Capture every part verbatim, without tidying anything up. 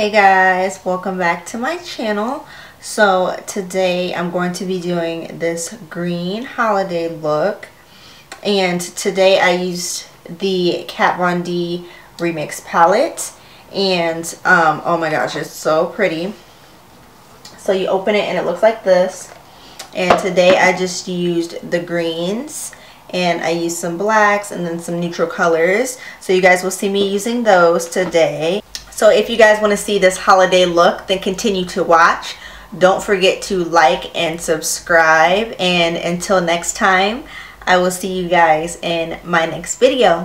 Hey guys, welcome back to my channel. So today I'm going to be doing this green holiday look, and today I used the Kat Von D Remix palette, and um, oh my gosh, it's so pretty. So you open it and it looks like this, and today I just used the greens and I used some blacks and then some neutral colors, so you guys will see me using those today. So if you guys want to see this holiday look, then continue to watch. Don't forget to like and subscribe, and until next time, I will see you guys in my next video.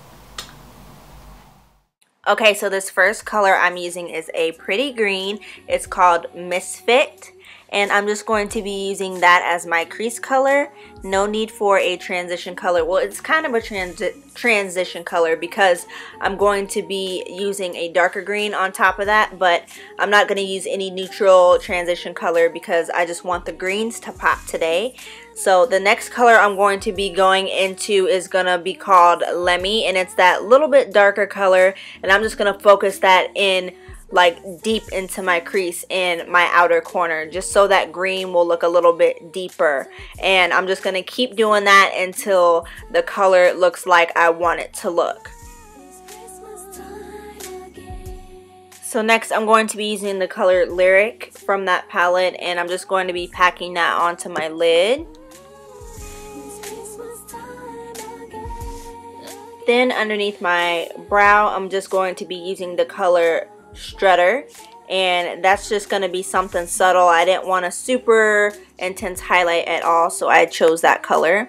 Okay, so this first color I'm using is a pretty green. It's called Misfit, and I'm just going to be using that as my crease color. No need for a transition color. Well, it's kind of a transi transition color because I'm going to be using a darker green on top of that, but I'm not going to use any neutral transition color because I just want the greens to pop today. So the next color I'm going to be going into is going to be called Lemmy, and it's that little bit darker color, and I'm just going to focus that in like deep into my crease in my outer corner, just so that green will look a little bit deeper. And I'm just going to keep doing that until the color looks like I want it to look. So next I'm going to be using the color Lyric from that palette, and I'm just going to be packing that onto my lid. Then underneath my brow, I'm just going to be using the color Strutter, and that's just going to be something subtle. I didn't want a super intense highlight at all, so I chose that color.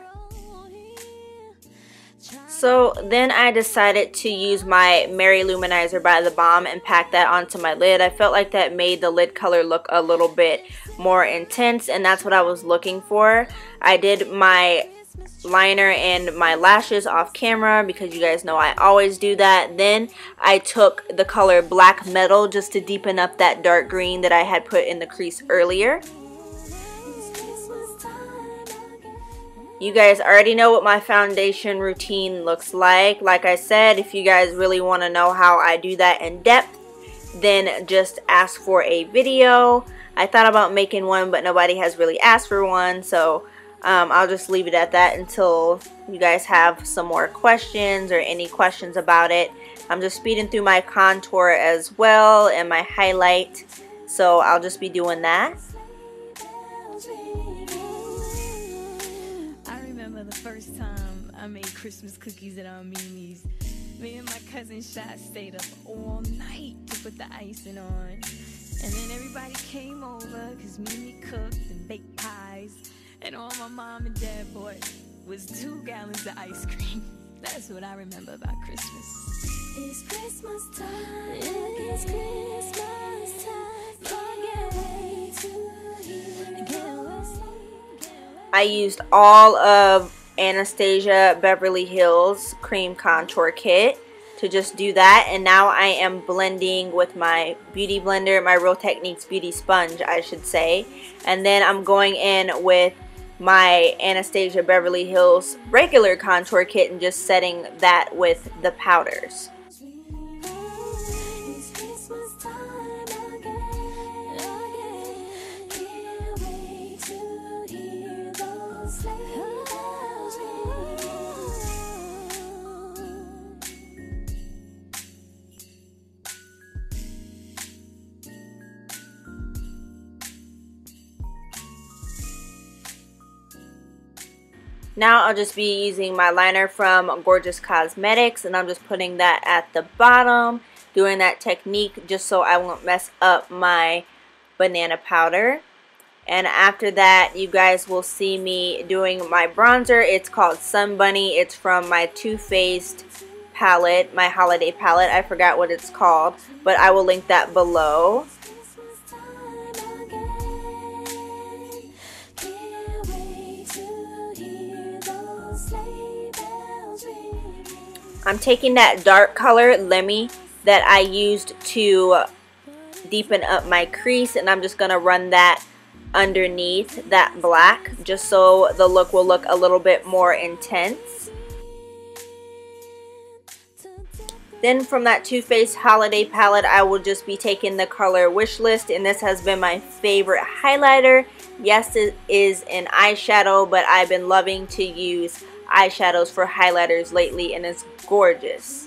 So then I decided to use my Merry Luminizer by the Balm and pack that onto my lid. I felt like that made the lid color look a little bit more intense, and that's what I was looking for. I did my liner and my lashes off camera because you guys know I always do that. Then I took the color Black Metal just to deepen up that dark green that I had put in the crease earlier. You guys already know what my foundation routine looks like. Like I said, if you guys really want to know how I do that in depth, then just ask for a video. I thought about making one, but nobody has really asked for one, so Um, I'll just leave it at that until you guys have some more questions or any questions about it. I'm just speeding through my contour as well and my highlight, so I'll just be doing that. I remember the first time I made Christmas cookies at our Mimi's. Me and my cousin Shot stayed up all night to put the icing on, and then everybody came over because Mimi cooked and baked pies. And all my mom and dad bought was two gallons of ice cream. That's what I remember about Christmas. It's Christmas time. It's Christmas time. Can't wait to hear. Can't wait. I used all of Anastasia Beverly Hills Cream Contour Kit to just do that, and now I am blending with my beauty blender, my Real Techniques beauty sponge I should say, and then I'm going in with my Anastasia Beverly Hills regular contour kit and just setting that with the powders. Now I'll just be using my liner from Gorgeous Cosmetics, and I'm just putting that at the bottom, doing that technique just so I won't mess up my banana powder. And after that, you guys will see me doing my bronzer. It's called Sun Bunny. It's from my Too Faced palette, my holiday palette. I forgot what it's called, but I will link that below. I'm taking that dark color, Lemmy, that I used to deepen up my crease, and I'm just going to run that underneath that black just so the look will look a little bit more intense. Then from that Too Faced Holiday Palette, I will just be taking the color Wishlist, and this has been my favorite highlighter. Yes, it is an eyeshadow, but I've been loving to use eyeshadows for highlighters lately, and it's gorgeous.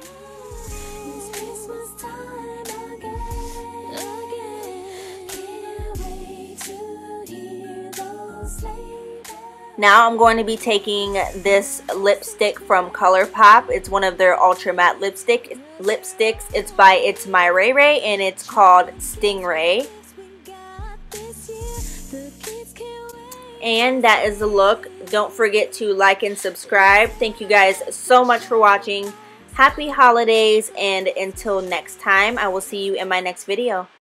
Now I'm going to be taking this lipstick from Coloupop. It's one of their ultra matte lipstick lipsticks. It's by It's My Ray Ray, and it's called StingRAYE. And that is the look. Don't forget to like and subscribe. Thank you guys so much for watching. Happy holidays, and until next time, I will see you in my next video.